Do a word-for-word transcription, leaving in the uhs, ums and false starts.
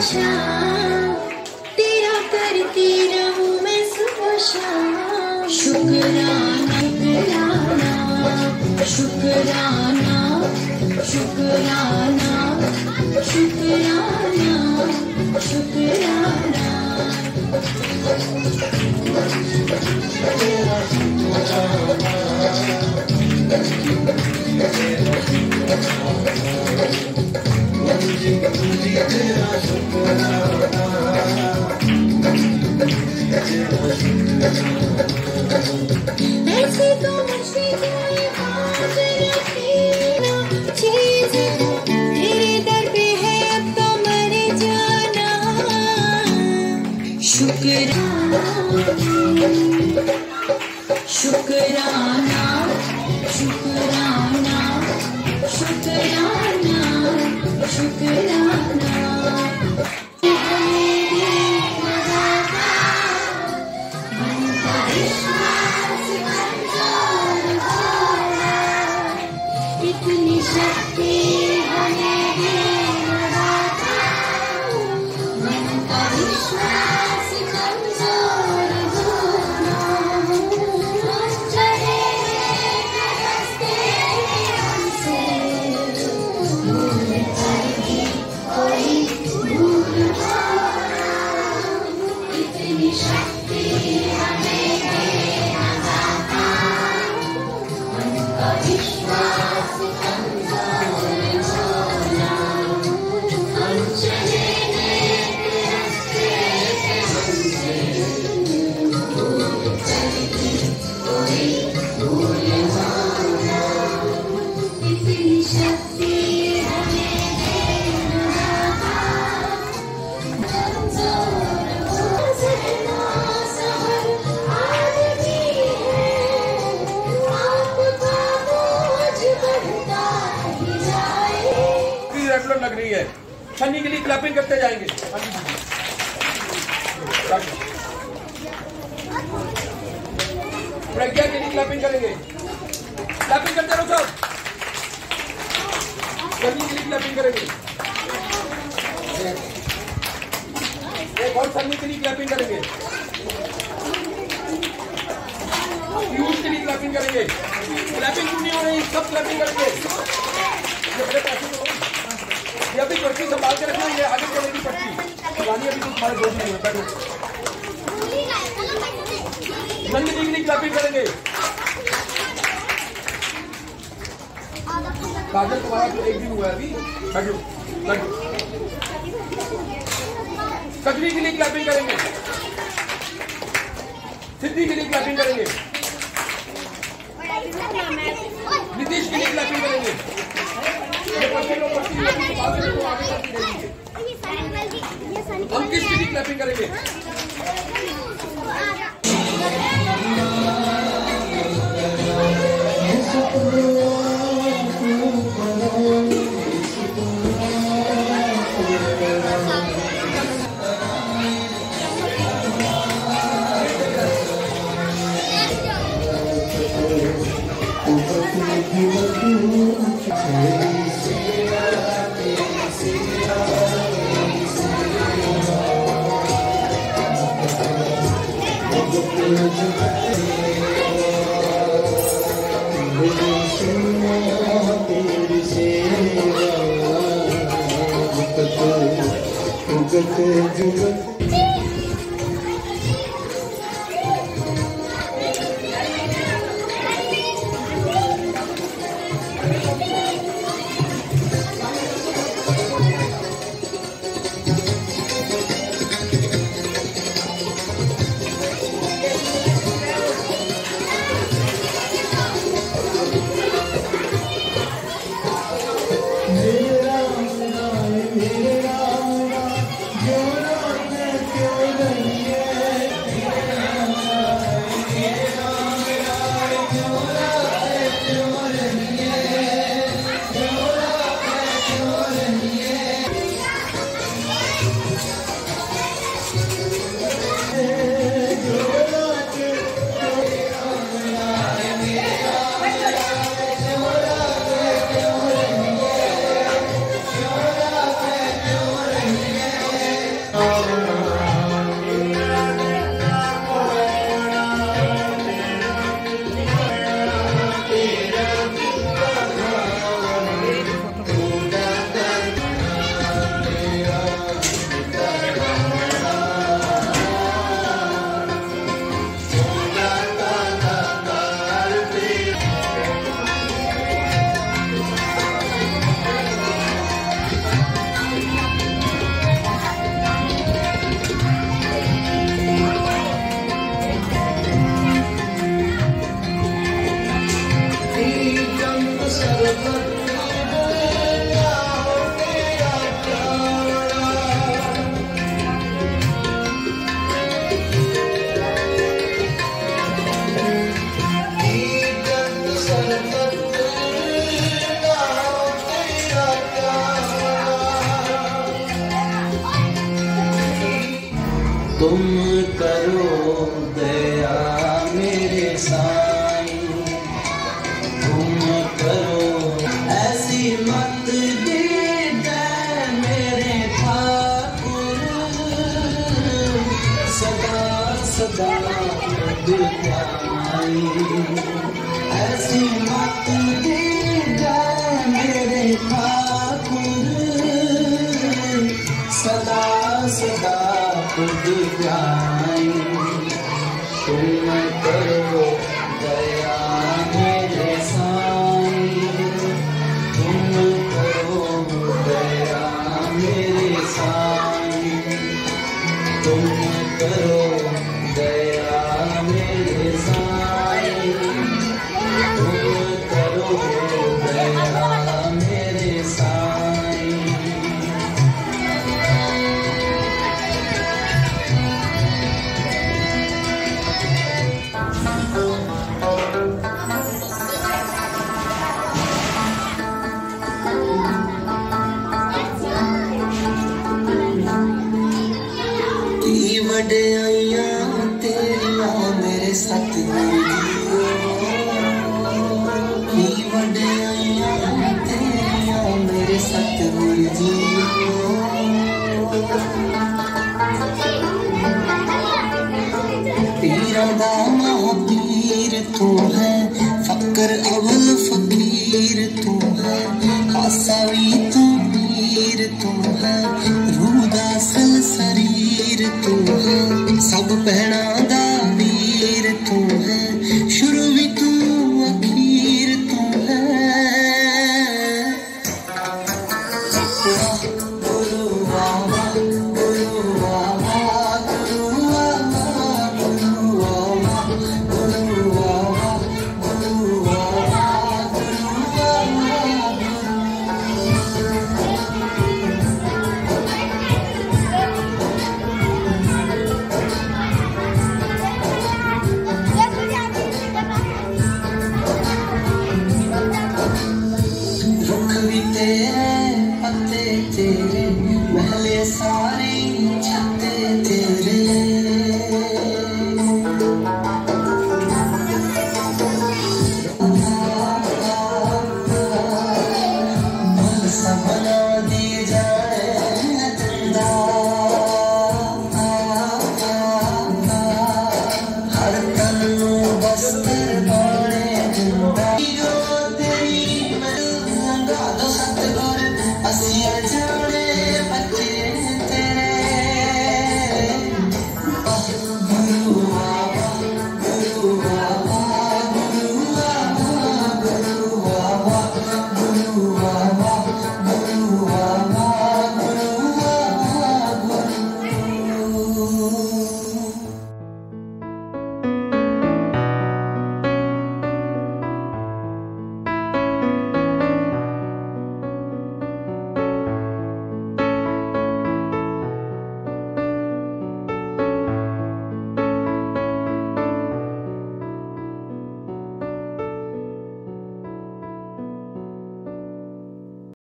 शाम, तेरा करती रहूं मैं सुबह शाम। शुक्राना शुक्राना शुक्राना शुक्राना शुक्राना ऐसी तो मुझसे कोई बात रखीना चीज तेरे दर पे है अब तो मर जाना। शुक्राना शुक्राना शुक्राना शुक्राना शुक्राना इतनी शक्ति हमें मन का विश्वास कमजोर होना। हम चले रास्ते हमसे भूल जाएगी कोई भूल होना। इतनी शक्ति हमें मन का विश्वास लग रही है। छन्नी के लिए क्लैपिंग करते जाएंगे। प्रज्ञा के लिए क्लैपिंग करेंगे। क्लैपिंग करते रहो सब। छन्नी के लिए क्लैपिंग करेंगे। एक और छन्नी के लिए क्लैपिंग करेंगे। पीयूष के लिए क्लैपिंग करेंगे। क्लैपिंग नहीं हो रही, सब क्लैपिंग करेंगे। ये अभी पर्ची संभाल के रखना, ये आगे चलेगी पर्ची। वानी अभी तो तुम्हारे दोस्त नहीं होता। नंदिनी के लिए क्लैपिंग करेंगे। काजल तुम्हारा तो एक दिन हुआ है अभी। बैठो बैठो। कजरी के लिए क्लैपिंग करेंगे। सिद्धि के लिए क्लैपिंग करेंगे। नीतीश के लिए क्लैपिंग करेंगे। हम किसके लिए क्लैपिंग करेंगे? करो दया मेरे साईं, तुम करो ऐसी मत दे मेरे ठाकुर, सदा सदा दुआई, ऐसी मत दे मेरे ठाकुर, सदा सदा दुआई, तुम करो दया मेरे साईं, तुम करो दया मेरे साईं, तुम करो दया मेरे साईं, तुम करो दया मेरे साईं। वड्याइयां तेरियां मेरे सतगुर जी, की वड्याइयां तेरियां मेरे सतगुर जी, पीरां दा महापीर तू है, फकर अवल फकीर तू है, आसा भी तू पीर तू है, रूह दा सल शरीर तू है, सब भैणा